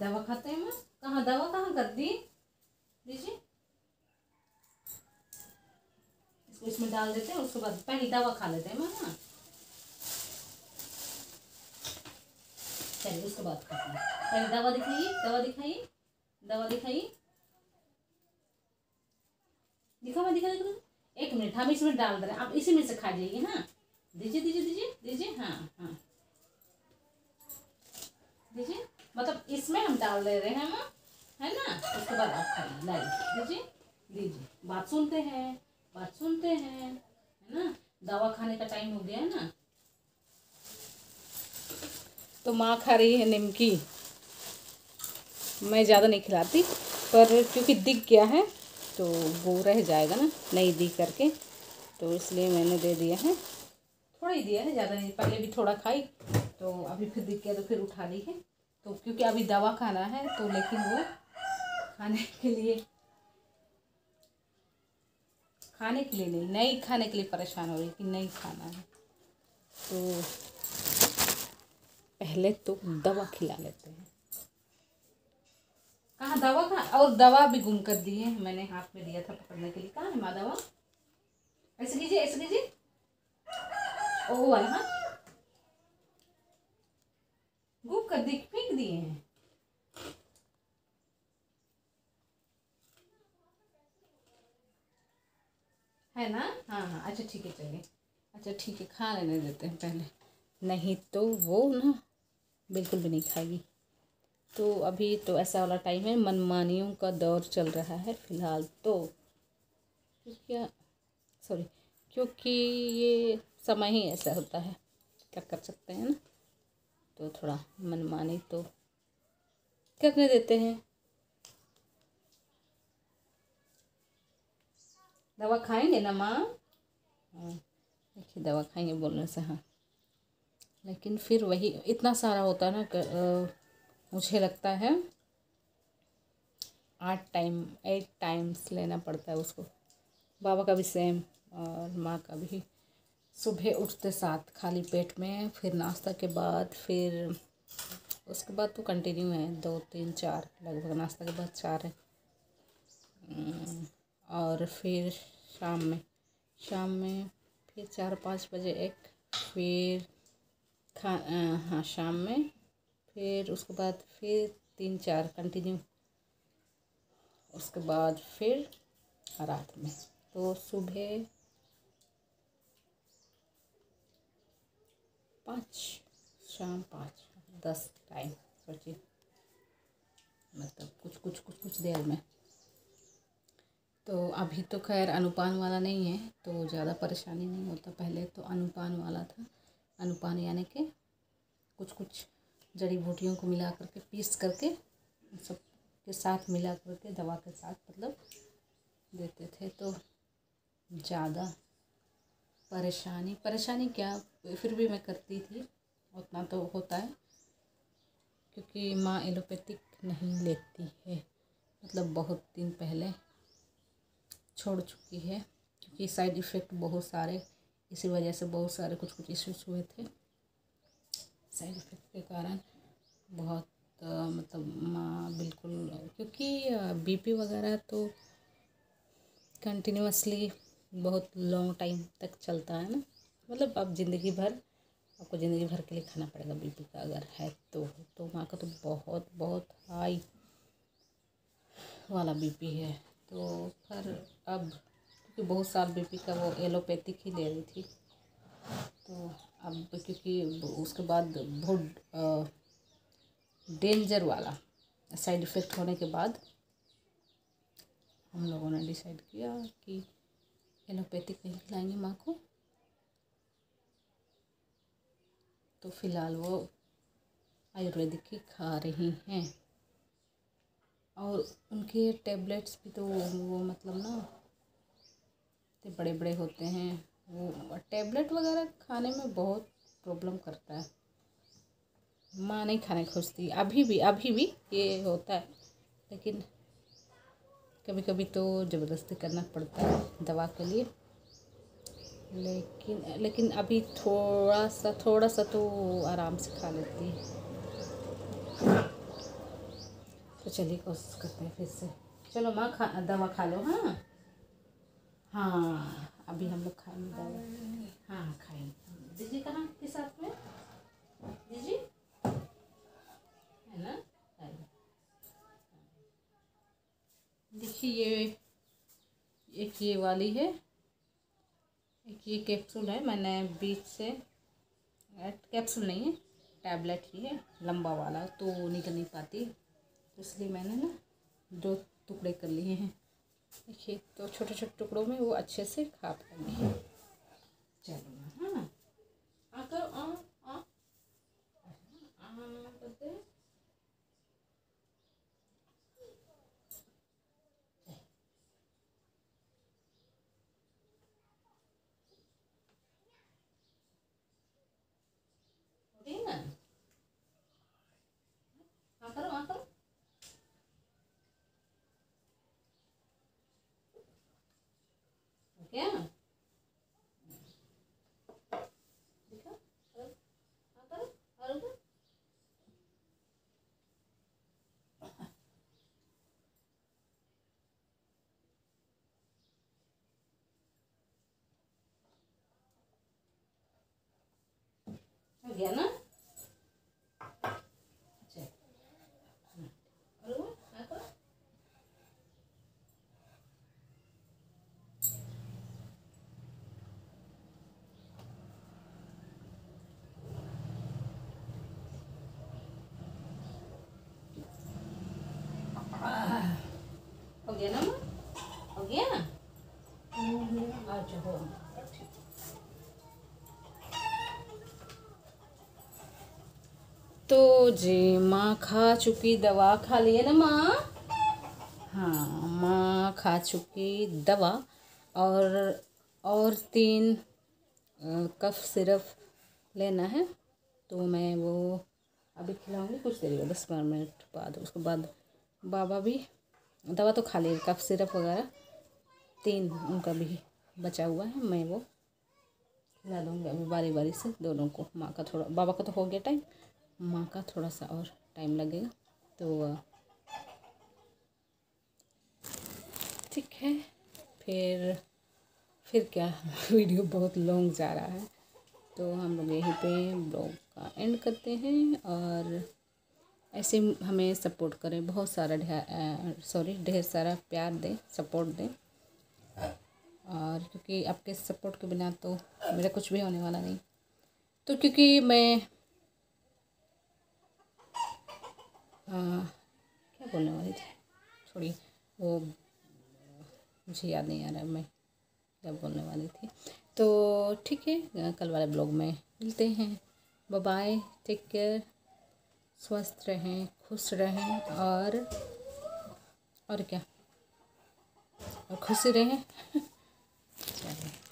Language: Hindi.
दवा खाते हैं माँ? कहाँ दवा कहाँ कर दी? दीजिए इसको, इसमें डाल देते हैं, उसके बाद पहले दवा खा लेते हैं माँ। हाँ चलिए उसके बाद खाते हैं। पहले दवा दिखाइए, दवा दिखाइए, दवा दिखाइए, दिखाओ मैं, दिखा दिखा। 1 मिनट हम इसमें डाल दे रहे हैं, आप इसी में से खा जाइए। हाँ दीजिए दीजिए दीजिए दीजिए, हाँ हाँ दीजिए, मतलब इसमें हम डाल दे रहे हैं हम, है ना। उसके बाद आप खाइए, लाइए दीजिए दीजिए। बात सुनते हैं, बात सुनते हैं, है ना। दवा खाने का टाइम हो गया है ना। तो माँ खा रही है निमकी, मैं ज़्यादा नहीं खिलाती, पर क्योंकि दिख गया है तो वो रह जाएगा ना नहीं दी करके, तो इसलिए मैंने दे दिया है। थोड़ा ही दिया है, ज़्यादा नहीं। पहले भी थोड़ा खाई तो अभी फिर दिख गया तो फिर उठा ली है। तो क्योंकि अभी दवा खाना है तो, लेकिन वो खाने के लिए नहीं खाने के लिए परेशान हो रही कि नहीं खाना है। तो पहले तो दवा खिला लेते हैं। कहाँ दवा, कहाँ? और दवा भी गुम कर दी है, मैंने हाथ में दिया था पकड़ने के लिए। कहाँ है माँ दवा? ऐसे कीजिए, ऐसे कीजिए, ओ वाला। हाँ गुम कर दी, फेंक दिए हैं। है ना, हाँ हाँ अच्छा ठीक है, चलिए अच्छा ठीक है, खा लेने देते हैं पहले, नहीं तो वो ना बिल्कुल भी नहीं खाएगी। तो अभी तो ऐसा वाला टाइम है, मनमानियों का दौर चल रहा है फ़िलहाल तो, क्या सॉरी, क्योंकि ये समय ही ऐसा होता है, क्या कर सकते हैं ना। तो थोड़ा मनमानी तो करने देते हैं। दवा खाएंगे ना माँ? हाँ देखिए दवा खाएंगे बोलने से, हाँ, लेकिन फिर वही इतना सारा होता है ना। मुझे लगता है 8 टाइम्स लेना पड़ता है उसको। बाबा का भी सेम और माँ का भी। सुबह उठते साथ खाली पेट में, फिर नाश्ता के बाद, फिर उसके बाद तो कंटिन्यू है 2 3 4, लगभग नाश्ता के बाद 4 है। और फिर शाम में फिर 4 5 बजे एक, फिर हाँ शाम में, फिर उसके बाद फिर 3 4 कंटिन्यू, उसके बाद फिर रात में। तो सुबह 5, शाम 5, 10 टाइम सोचिए, मतलब कुछ देर में। तो अभी तो खैर अनुपान वाला नहीं है तो ज़्यादा परेशानी नहीं होता। पहले तो अनुपान वाला था। अनुपान यानी कि कुछ जड़ी बूटियों को मिला करके, पीस करके, सब के साथ मिला करके, दवा के साथ मतलब देते थे। तो ज़्यादा परेशानी क्या, फिर भी मैं करती थी, उतना तो होता है, क्योंकि माँ एलोपैथिक नहीं लेती है, मतलब बहुत दिन पहले छोड़ चुकी है, क्योंकि साइड इफ़ेक्ट बहुत सारे, इसी वजह से बहुत सारे कुछ इश्यूज हुए थे साइड इफ़ेक्ट के कारण। बहुत मतलब माँ बिल्कुल, क्योंकि बीपी वगैरह तो कंटिन्यूअसली बहुत लॉन्ग टाइम तक चलता है ना, मतलब अब आपको ज़िंदगी भर के लिए खाना पड़ेगा बीपी का अगर है तो माँ का तो बहुत बहुत हाई वाला बीपी है। तो पर अब क्योंकि बहुत साल बीपी का वो एलोपैथिक ही ले रही थी, तो अब क्योंकि उसके बाद बहुत डेंजर वाला साइड इफ़ेक्ट होने के बाद हम लोगों ने डिसाइड किया कि एलोपैथिक नहीं खिलाएंगे माँ को। तो फ़िलहाल वो आयुर्वेदिक ही खा रही हैं, और उनके टैबलेट्स भी तो वो मतलब ना इतने बड़े बड़े होते हैं, वो टैबलेट वगैरह खाने में बहुत प्रॉब्लम करता है। माँ नहीं खाने खोजती, अभी भी ये होता है, लेकिन कभी कभी तो ज़बरदस्ती करना पड़ता है दवा के लिए। लेकिन अभी थोड़ा सा तो आराम से खा लेती है। चलिए कोशिश करते हैं फिर से। चलो माँ दवा खा लो। हाँ हाँ, अभी हम लोग खाएंगे दवा। हाँ खाएंगे। दीदी कहाँ के साथ में? दीदी है ना? देखिए ये एक ये वाली है, एक ये कैप्सूल है। मैंने बीच से, कैप्सूल नहीं है, टैबलेट ही है, लंबा वाला तो निकल नहीं पाती, तो इसलिए मैंने ना 2 टुकड़े कर लिए हैं। देखिए तो छोटे छोटे टुकड़ों में वो अच्छे से खा पाएंगे। चलो हाँ, आकर करते हैं। ठीक है, आकर आकर क्या देखा, आकर और हो गया ना? अच्छा और आकर हो गया ना माँ? हो गया। अच्छा हो ठीक। तो जी माँ खा चुकी, दवा खा लिए ना माँ? हाँ माँ खा चुकी दवा, और 3 कफ सिरप लेना है, तो मैं वो अभी खिलाऊंगी कुछ देर बाद, 10-12 मिनट बाद। उसके बाद बाबा भी दवा तो खा लिए, कफ सिरप वगैरह 3 उनका भी बचा हुआ है, मैं वो खिला दूँगी अभी बारी बारी से दोनों को। माँ का थोड़ा, बाबा का तो हो गया टाइम, माँ का थोड़ा सा और टाइम लगेगा, तो ठीक है। फिर क्या वीडियो बहुत लॉन्ग जा रहा है, तो हम लोग यहीं पे ब्लॉग का एंड करते हैं। और ऐसे हमें सपोर्ट करें, बहुत सारा ढेर सारा प्यार दें, सपोर्ट दें। और क्योंकि आपके सपोर्ट के बिना तो मेरा कुछ भी होने वाला नहीं। तो क्योंकि मैं क्या बोलने वाली थी, छोड़िए वो, मुझे याद नहीं आ रहा मैं क्या बोलने वाली थी। तो ठीक है, कल वाले ब्लॉग में मिलते हैं। बाय बाय, टेक केयर, स्वस्थ रहें, खुश रहें, और क्या, और खुशी रहें। चलिए।